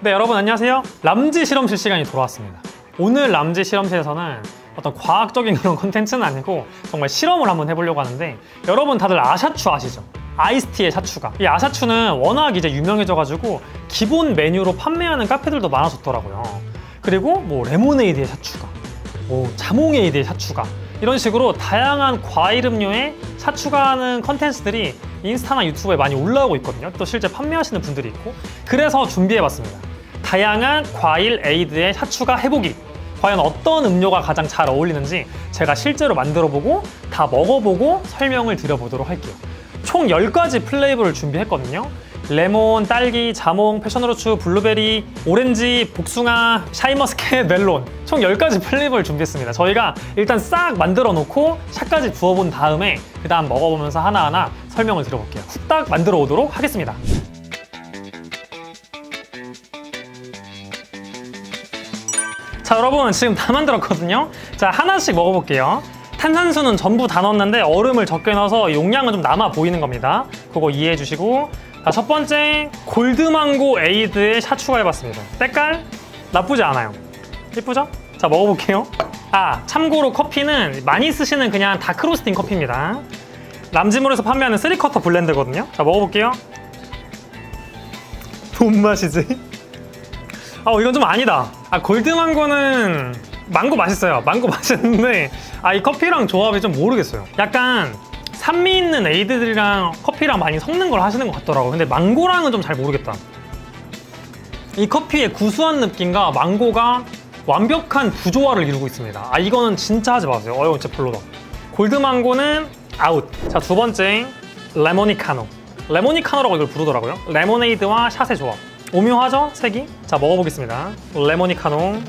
네, 여러분 안녕하세요. 람지 실험실 시간이 돌아왔습니다. 오늘 람지 실험실에서는 어떤 과학적인 그런 콘텐츠는 아니고 정말 실험을 한번 해보려고 하는데, 여러분 다들 아샤추 아시죠? 아이스티의 샤추가. 이 아샤추는 워낙 이제 유명해져가지고 기본 메뉴로 판매하는 카페들도 많아졌더라고요. 그리고 뭐 레모네이드의 샤추가, 뭐 자몽에이드의 샤추가, 이런 식으로 다양한 과일 음료에 샤추가하는 컨텐츠들이 인스타나 유튜브에 많이 올라오고 있거든요. 또 실제 판매하시는 분들이 있고. 그래서 준비해봤습니다. 다양한 과일 에이드의 샤추가 해보기. 과연 어떤 음료가 가장 잘 어울리는지 제가 실제로 만들어보고 다 먹어보고 설명을 드려보도록 할게요. 총 10가지 플레이버를 준비했거든요. 레몬, 딸기, 자몽, 패션후르츠, 블루베리, 오렌지, 복숭아, 샤인머스켓, 멜론, 총 10가지 플레이버를 준비했습니다. 저희가 일단 싹 만들어 놓고 샷까지 부어본 다음에 그 다음 먹어보면서 하나하나 설명을 드려볼게요. 후딱 만들어 오도록 하겠습니다. 자, 여러분 지금 다 만들었거든요. 자, 하나씩 먹어볼게요. 탄산수는 전부 다 넣었는데 얼음을 적게 넣어서 용량은 좀 남아 보이는 겁니다. 그거 이해해 주시고. 자, 첫 번째 골드망고 에이드의 샤추가 해봤습니다. 때깔 나쁘지 않아요. 예쁘죠? 자, 먹어볼게요. 아, 참고로 커피는 많이 쓰시는 그냥 다크로스팅 커피입니다. 람지몰에서 판매하는 3쿼터 블렌드거든요. 자, 먹어볼게요. 뭔 맛이지? 이건 좀 아니다. 골드망고는 망고 맛있어요. 망고 맛있는데 이 커피랑 조합이 좀 모르겠어요. 약간 산미 있는 에이드들이랑 커피랑 많이 섞는 걸 하시는 것 같더라고요. 근데 망고랑은 좀 잘 모르겠다. 이 커피의 구수한 느낌과 망고가 완벽한 부조화를 이루고 있습니다. 이거는 진짜 하지 마세요. 이거 진짜 별로다. 골드망고는 아웃. 자, 두 번째 레모니카노. 레모니카노라고 이걸 부르더라고요. 레모네이드와 샷의 조합. 오묘하죠? 색이? 자, 먹어보겠습니다. 레모니카노.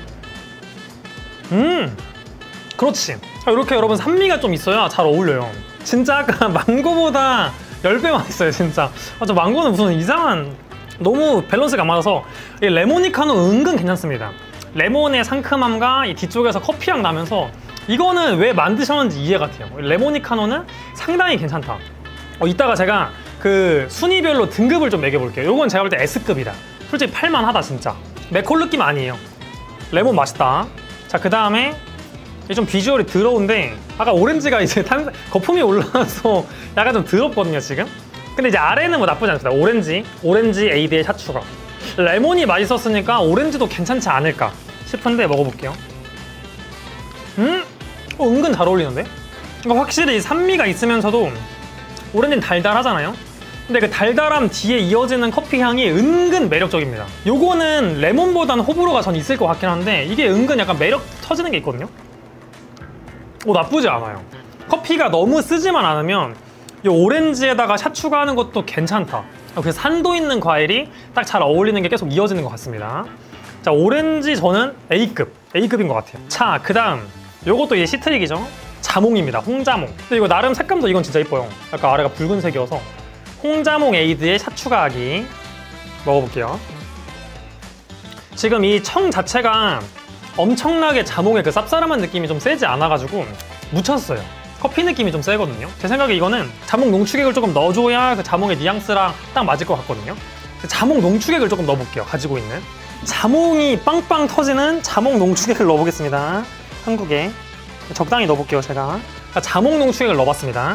그렇지. 이렇게 여러분 산미가 좀 있어야 잘 어울려요. 진짜 아까 망고보다 10배 맛있어요, 진짜. 저 망고는 무슨 이상한, 너무 밸런스가 안 맞아서. 이 레모니카노 은근 괜찮습니다. 레몬의 상큼함과 이 뒤쪽에서 커피향 나면서 이거는 왜 만드셨는지 이해가 돼요. 레모니카노는 상당히 괜찮다. 이따가 제가 그 순위별로 등급을 좀 매겨볼게요. 이건 제가 볼 때 S급이다. 솔직히 팔만하다, 진짜. 맥콜 느낌 아니에요. 레몬 맛있다. 자, 그 다음에 좀 비주얼이 더러운데, 아까 오렌지가 이제 거품이 올라와서 약간 좀 더럽거든요, 지금. 근데 이제 아래는 뭐 나쁘지 않습니다. 오렌지 에이드의 샤추가. 레몬이 맛있었으니까 오렌지도 괜찮지 않을까 싶은데 먹어볼게요. 은근 잘 어울리는데? 확실히 산미가 있으면서도 오렌지는 달달하잖아요. 근데 그 달달함 뒤에 이어지는 커피 향이 은근 매력적입니다. 요거는 레몬보다는 호불호가 전 있을 것 같긴 한데, 이게 은근 약간 매력 터지는 게 있거든요. 나쁘지 않아요. 커피가 너무 쓰지만 않으면 이 오렌지에다가 샷 추가하는 것도 괜찮다. 그 산도 있는 과일이 딱 잘 어울리는 게 계속 이어지는 것 같습니다. 자, 오렌지 저는 A급인 것 같아요. 자, 그 다음 요것도 이제 시트릭이죠. 자몽입니다. 홍자몽. 근데 이거 나름 색감도 이건 진짜 이뻐요. 약간 아래가 붉은색이어서. 홍자몽 에이드의 샷 추가하기. 먹어볼게요. 지금 이 청 자체가 엄청나게 자몽의 그 쌉싸름한 느낌이 좀 세지 않아가지고 묻혔어요. 커피 느낌이 좀 세거든요. 제 생각에 이거는 자몽 농축액을 조금 넣어줘야 그 자몽의 뉘앙스랑 딱 맞을 것 같거든요. 자몽 농축액을 조금 넣어볼게요. 가지고 있는 자몽이 빵빵 터지는 자몽 농축액을 넣어보겠습니다. 한국에 적당히 넣어볼게요, 제가. 자몽 농축액을 넣어봤습니다.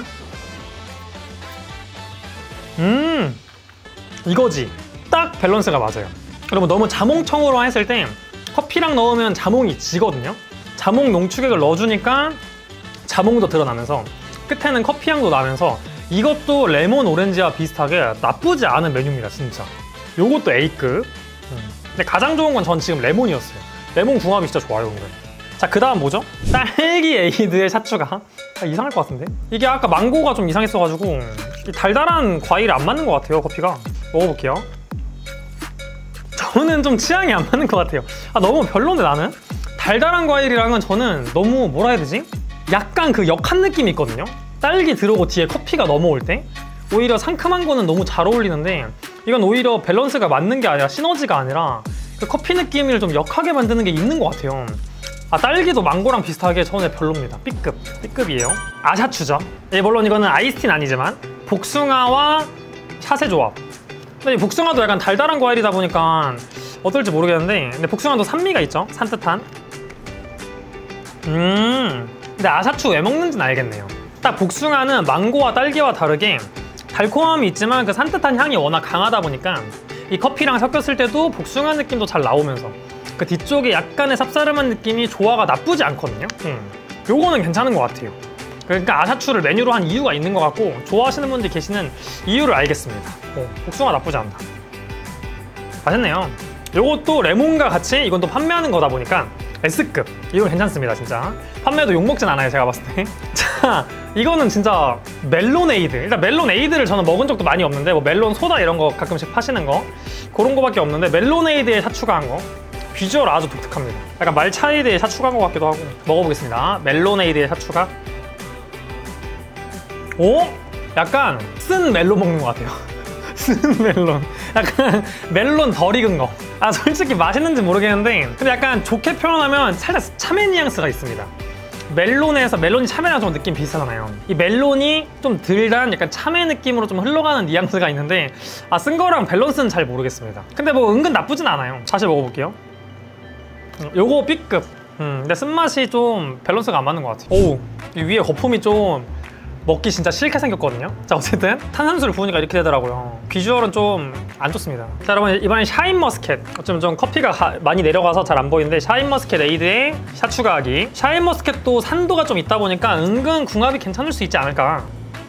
이거지. 딱 밸런스가 맞아요. 여러분, 너무 자몽청으로 했을 때 커피랑 넣으면 자몽이 지거든요. 자몽 농축액을 넣어주니까 자몽도 드러나면서 끝에는 커피향도 나면서 이것도 레몬 오렌지와 비슷하게 나쁘지 않은 메뉴입니다, 진짜. 요것도 A급. 근데 가장 좋은 건 전 지금 레몬이었어요. 레몬 궁합이 진짜 좋아요, 근데. 자, 그 다음 뭐죠? 딸기 에이드의 샤추가. 이상할 것 같은데? 이게 아까 망고가 좀 이상했어가지고 이 달달한 과일이 안 맞는 것 같아요, 커피가. 먹어볼게요. 저는 좀 취향이 안 맞는 것 같아요. 너무 별론데, 나는? 달달한 과일이랑은 저는 너무 뭐라 해야 되지? 약간 그 역한 느낌이 있거든요? 딸기 들어오고 뒤에 커피가 넘어올 때? 오히려 상큼한 거는 너무 잘 어울리는데, 이건 오히려 밸런스가 맞는 게 아니라 시너지가 아니라 그 커피 느낌을 좀 역하게 만드는 게 있는 것 같아요. 딸기도 망고랑 비슷하게 저는 별로입니다. B급이에요. 아샤추죠. 물론 이거는 아이스티는 아니지만 복숭아와 샷의 조합. 근데 이 복숭아도 약간 달달한 과일이다 보니까 어떨지 모르겠는데 근데 복숭아도 산미가 있죠. 산뜻한. 근데 아샤추 왜 먹는지는 알겠네요. 딱 복숭아는 망고와 딸기와 다르게 달콤함이 있지만 그 산뜻한 향이 워낙 강하다 보니까 이 커피랑 섞였을 때도 복숭아 느낌도 잘 나오면서 그 뒤쪽에 약간의 쌉싸름한 느낌이 조화가 나쁘지 않거든요. 요거는 괜찮은 것 같아요. 그러니까 아샤추를 메뉴로 한 이유가 있는 것 같고 좋아하시는 분들이 계시는 이유를 알겠습니다. 복숭아 나쁘지 않다. 맛있네요. 요것도 레몬과 같이 이건 또 판매하는 거다 보니까 S급. 이건 괜찮습니다, 진짜. 판매도 욕먹진 않아요, 제가 봤을 때. 자, 이거는 진짜 멜로네이드. 일단 멜로네이드를 저는 먹은 적도 많이 없는데 뭐 멜론 소다 이런 거 가끔씩 파시는 거 그런 거밖에 없는데 멜로네이드에 샷 추가한 거 비주얼 아주 독특합니다. 약간 말차이드에 샷 추가한 것 같기도 하고. 먹어보겠습니다. 멜로네이드에 샷 추가. 오? 약간 쓴 멜론 먹는 것 같아요. 쓴 멜론. 약간 멜론 덜 익은 거. 아, 솔직히 맛있는지 모르겠는데 근데 약간 좋게 표현하면 살짝 참외 뉘앙스가 있습니다. 멜론에서 멜론이 참외랑 좀 느낌 비슷하잖아요. 이 멜론이 좀 덜 단 약간 참외 느낌으로 좀 흘러가는 뉘앙스가 있는데 아, 쓴 거랑 밸런스는 잘 모르겠습니다. 근데 뭐 은근 나쁘진 않아요. 다시 먹어볼게요. 요거 B급. 근데 쓴맛이 좀 밸런스가 안 맞는 것 같아요. 오, 이 위에 거품이 좀 먹기 진짜 싫게 생겼거든요. 자, 어쨌든 탄산수를 부으니까 이렇게 되더라고요. 비주얼은 좀 안 좋습니다. 자, 여러분 이번엔 샤인머스켓. 어쩌면 좀 커피가 많이 내려가서 잘 안 보이는데 샤인머스켓 에이드에 샷 추가하기. 샤인머스켓도 산도가 좀 있다 보니까 은근 궁합이 괜찮을 수 있지 않을까.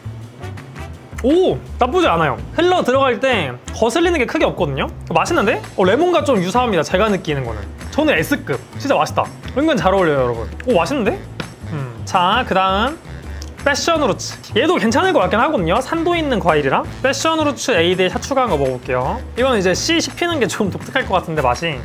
오! 나쁘지 않아요. 흘러 들어갈 때 거슬리는 게 크게 없거든요. 맛있는데? 레몬과 좀 유사합니다, 제가 느끼는 거는. 저는 S급. 진짜 맛있다. 은근 잘 어울려요, 여러분. 오, 맛있는데? 자, 그 다음 패션후르츠. 얘도 괜찮을 것 같긴 하거든요. 산도 있는 과일이랑. 패션후르츠 에이드에 샷 추가한 거 먹어볼게요. 이건 이제 씨 씹히는 게 좀 독특할 것 같은데 맛이.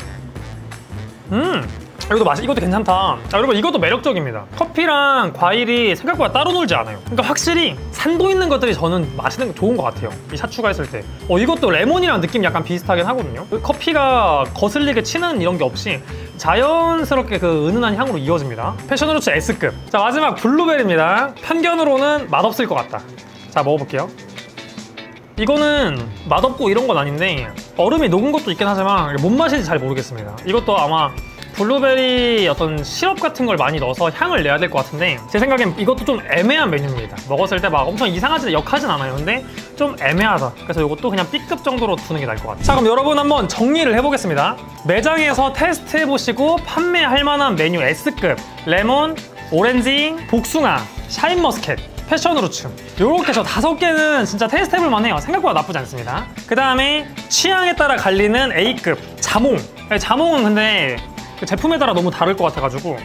이것도 괜찮다. 아, 여러분 이것도 매력적입니다. 커피랑 과일이 생각보다 따로 놀지 않아요. 그러니까 확실히 산도 있는 것들이 저는 맛있는 좋은 것 같아요. 이 샷 추가했을 때. 이것도 레몬이랑 느낌 약간 비슷하긴 하거든요. 커피가 거슬리게 치는 이런 게 없이 자연스럽게 그 은은한 향으로 이어집니다. 패션후르츠 S급. 자, 마지막 블루베리입니다. 편견으로는 맛없을 것 같다. 자, 먹어볼게요. 이거는 맛없고 이런 건 아닌데 얼음이 녹은 것도 있긴 하지만 뭔 맛인지 잘 모르겠습니다. 이것도 아마 블루베리 어떤 시럽 같은 걸 많이 넣어서 향을 내야 될 것 같은데 제 생각엔 이것도 좀 애매한 메뉴입니다. 먹었을 때 막 엄청 이상하지 역하진 않아요. 근데 좀 애매하다. 그래서 이것도 그냥 B급 정도로 두는 게 나을 것 같아요. 자, 그럼 여러분 한번 정리를 해보겠습니다. 매장에서 테스트해보시고 판매할 만한 메뉴 S급 레몬, 오렌지, 복숭아, 샤인머스켓, 패션후르츠 요렇게 저 5개는 진짜 테스트해볼 만해요. 생각보다 나쁘지 않습니다. 그 다음에 취향에 따라 갈리는 A급 자몽. 자몽은 근데 그 제품에 따라 너무 다를 것 같아가지고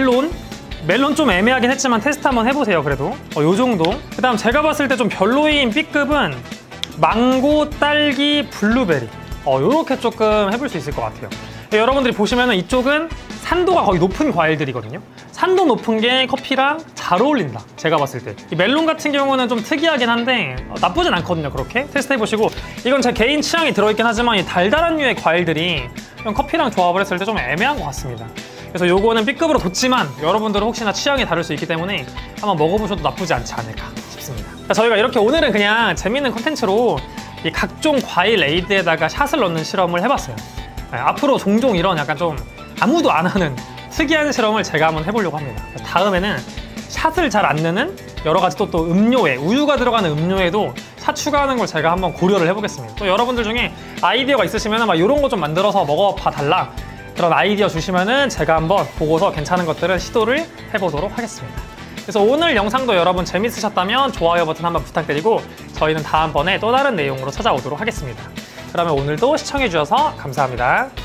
멜론 좀 애매하긴 했지만 테스트 한번 해보세요. 그래도 요 정도. 그 다음 제가 봤을 때 좀 별로인 B급은 망고, 딸기, 블루베리 요렇게 조금 해볼 수 있을 것 같아요. 여러분들이 보시면은 이쪽은 산도가 거의 높은 과일들이거든요. 산도 높은 게 커피랑 잘 어울린다, 제가 봤을 때. 이 멜론 같은 경우는 좀 특이하긴 한데 나쁘진 않거든요. 그렇게 테스트해보시고. 이건 제 개인 취향이 들어있긴 하지만 이 달달한 류의 과일들이 커피랑 조합을 했을 때 좀 애매한 것 같습니다. 그래서 요거는 B급으로 뒀지만 여러분들은 혹시나 취향이 다를 수 있기 때문에 한번 먹어보셔도 나쁘지 않지 않을까 싶습니다. 저희가 이렇게 오늘은 그냥 재밌는 콘텐츠로 이 각종 과일 에이드에다가 샷을 넣는 실험을 해봤어요. 앞으로 종종 이런 약간 좀 아무도 안 하는 특이한 실험을 제가 한번 해보려고 합니다. 다음에는 샷을 잘 안 넣는 여러 가지 또 음료에, 우유가 들어가는 음료에도 샷 추가하는 걸 제가 한번 고려를 해보겠습니다. 또 여러분들 중에 아이디어가 있으시면 막 이런 거 좀 만들어서 먹어봐 달라, 그런 아이디어 주시면은 제가 한번 보고서 괜찮은 것들을 시도를 해보도록 하겠습니다. 그래서 오늘 영상도 여러분 재밌으셨다면 좋아요 버튼 한번 부탁드리고 저희는 다음번에 또 다른 내용으로 찾아오도록 하겠습니다. 그러면 오늘도 시청해주셔서 감사합니다.